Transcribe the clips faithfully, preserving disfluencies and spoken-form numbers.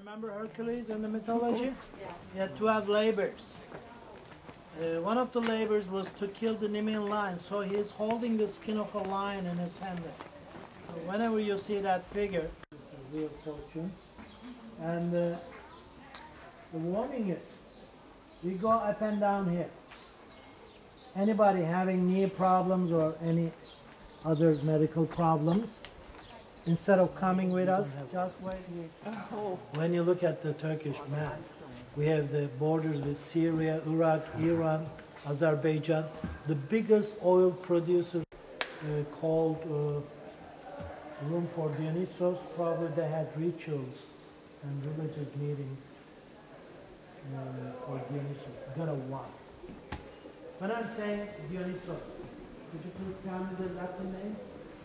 Remember Hercules in the mythology? Yeah. He had twelve labors. Uh, one of the labors was to kill the Nemean lion, so he is holding the skin of a lion in his hand. So whenever you see that figure, it's a real fortune. And uh, the warning is, we go up and down here. Anybody having knee problems or any other medical problems, instead of coming with us, just wait here. Oh. When you look at the Turkish map, we have the borders with Syria, Iraq, Iran, Azerbaijan. The biggest oil producer uh, called uh, Room for Dionysos, probably they had rituals and religious meetings uh, for Dionysos. Gonna what? When I'm saying Dionysos, could you please tell me the Latin name?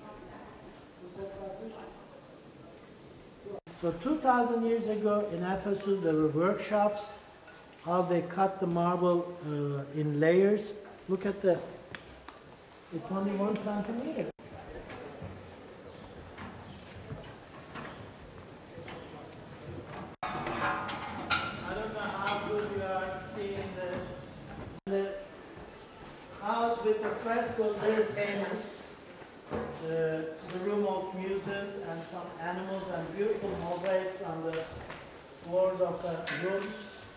So two thousand years ago in Ephesus there were workshops, how they cut the marble uh, in layers. Look at the, it's only one centimeter. I don't know how good you are seeing the, the house with the frescoes, very famous. The, the room of muses and some animals and beautiful mosaics on the floors of the rooms.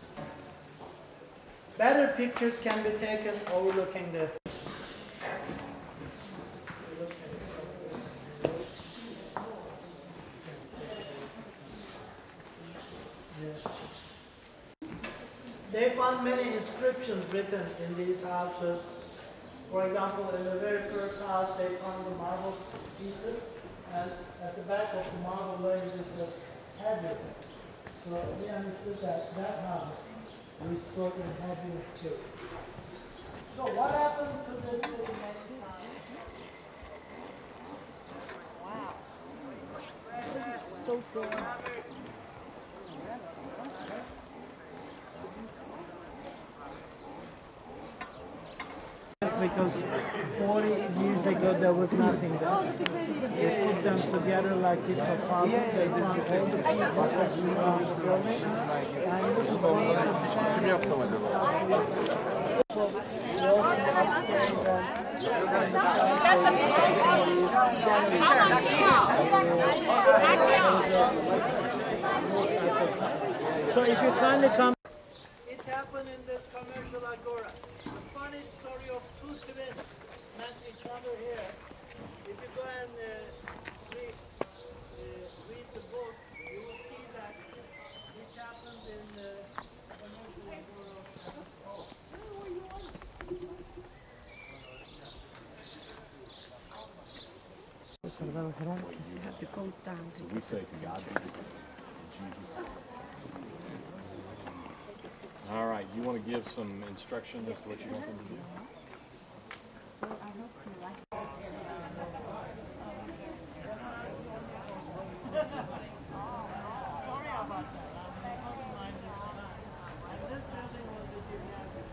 Better pictures can be taken overlooking the They found many inscriptions written in these houses. For example, in the very first house, they found the marble pieces, and at the back of the marble layers is a head. So we understood that that house restored in heaviness too. So what happened to this city? Wow. So cool. Because forty years ago there was nothing there. They put them together like it's a puzzle. They found all the pieces that we found the building. And this is one of the So if you kindly come. It happened in this commercial agora. A funny story of two twins met each other here. If you go and uh, read, uh, read the book, you will see that this happened in the commercial agora. Oh, where were you on? You have to go down to. We say to God, Jesus. All right, you want to give some instruction as to what you want them to do? So I hope you like it. Sorry about that. I wasn't mind this time. And this building was the gymnasium.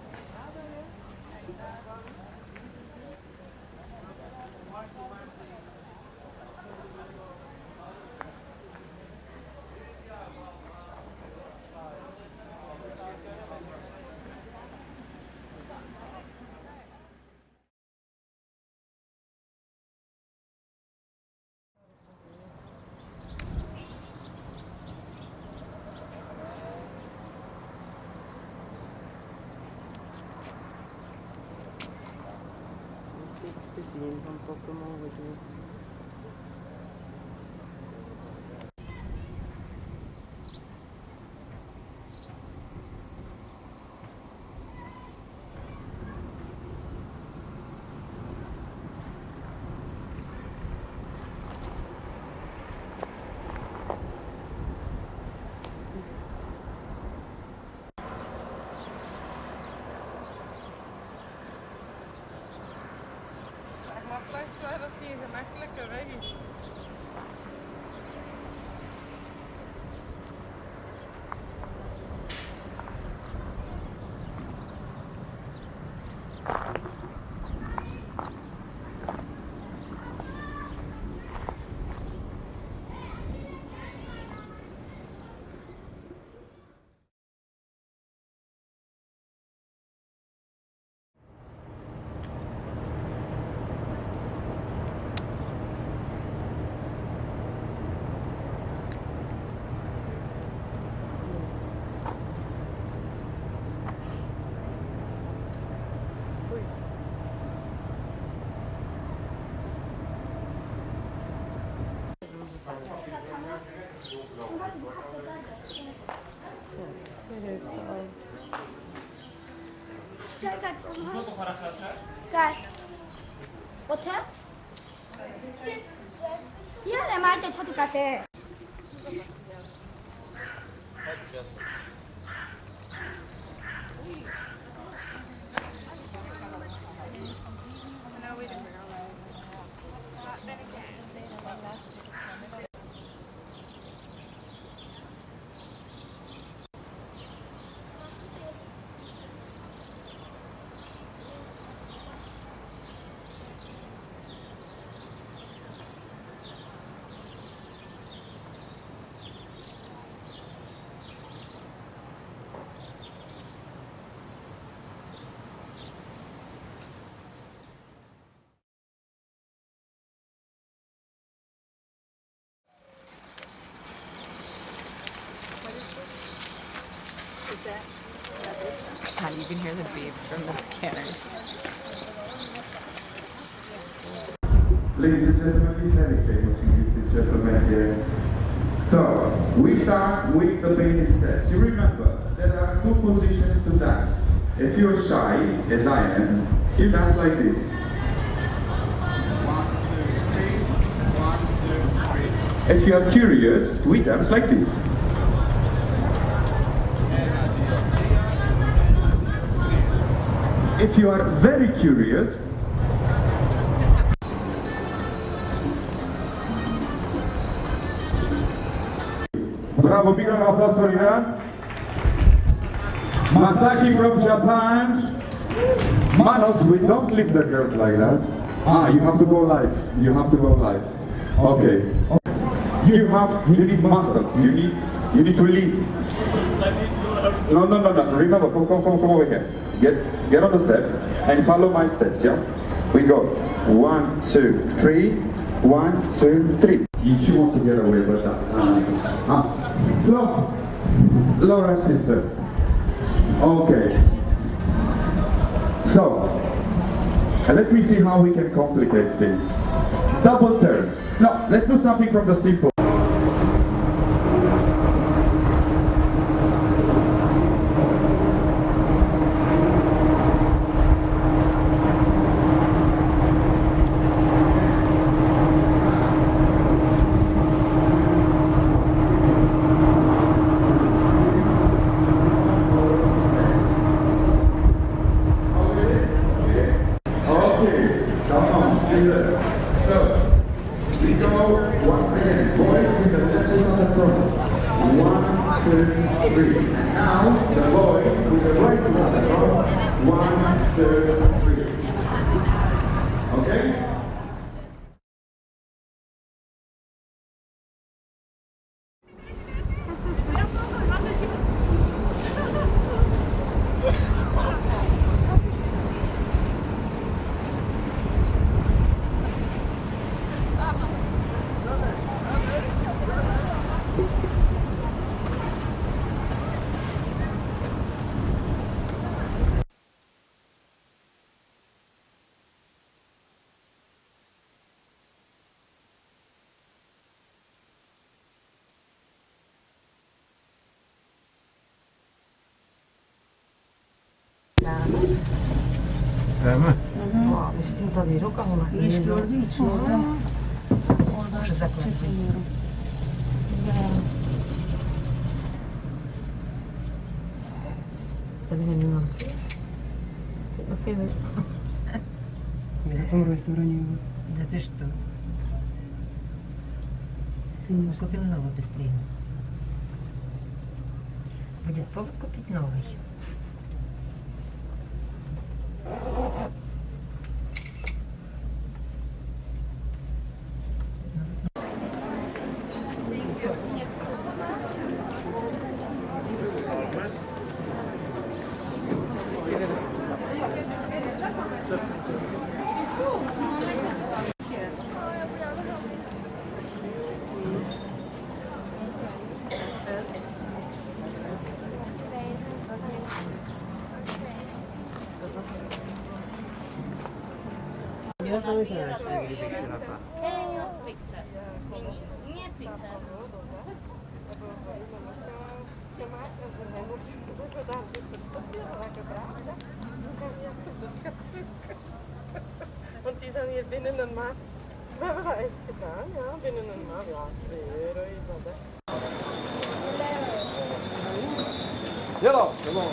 Este sí, un poco más de Makkelijkste dat die gemakkelijke weg is. Kaj? Hotel? Ja, der meinte Chocolate. Ah, you can hear the beeps from the scanners. Ladies and gentlemen, this is very famous English gentleman here. So, we start with the basic steps. You remember, there are two positions to dance. If you're shy, as I am, you dance like this. One, two, three. One, two, three. If you are curious, we dance like this. If you are very curious, bravo, big round of applause for Iran. Masaki from Japan. Manos, we don't leave the girls like that. Ah, you have to go live. You have to go live. Okay. You have, you need muscles. You need, you need to lead. No, no, no, no. Remember, come, come, come, come over here. Get, get on the step and follow my steps, yeah? We go. One, two, three. One, two, three. She wants to get away, but uh, uh, Flo, Laura's sister. Okay. So, let me see how we can complicate things. Double turn. No, let's do something from the simple. Öyle mi? Aa, üstün tabii yok ama. Güneş gördüğü için orada Orada çekiliyorum. В этом ресторане. Да ты что? Мы купим новый быстрее. Будет повод купить новый. Ja, to jest. Nie Want die zijn hier binnen een maand. We hebben dat echt gedaan, ja, binnen een maand. Ja, twee euro is dat, hè. Hello, hello.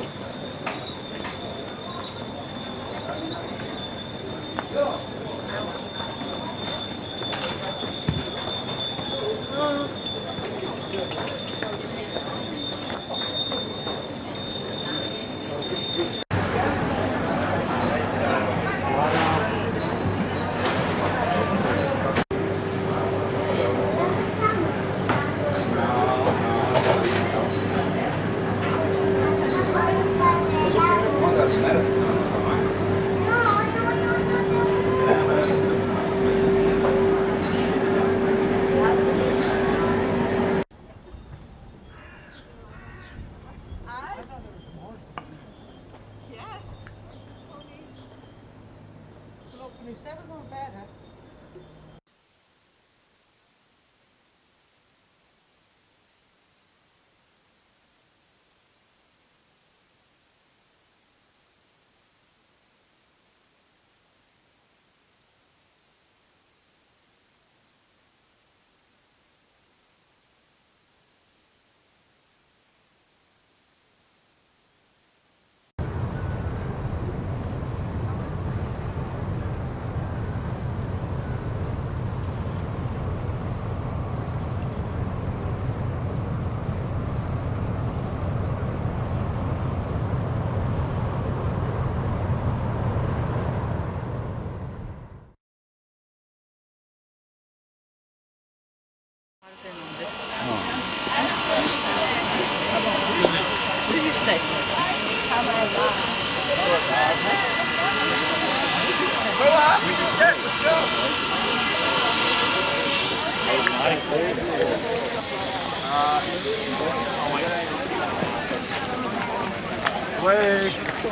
Wait.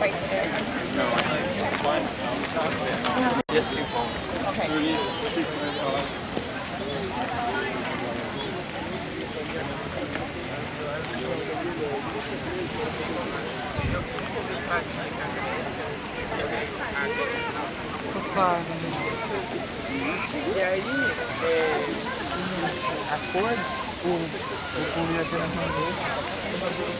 Yes, you phone. E aí, é, a cor, o, o combinação das mangueiras.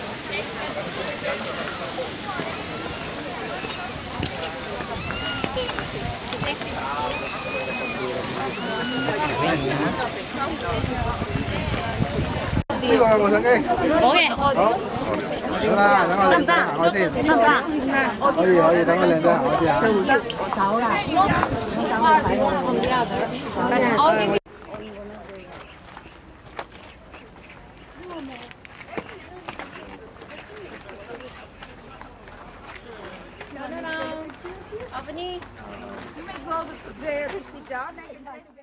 Đây rồi, một thằng kia. Okay. Đó. Đúng ra, đúng rồi, lên ra, hỏi xin. Hỏi gì, hỏi gì, tao lên ra, hỏi gì hả? You may go there to sit down.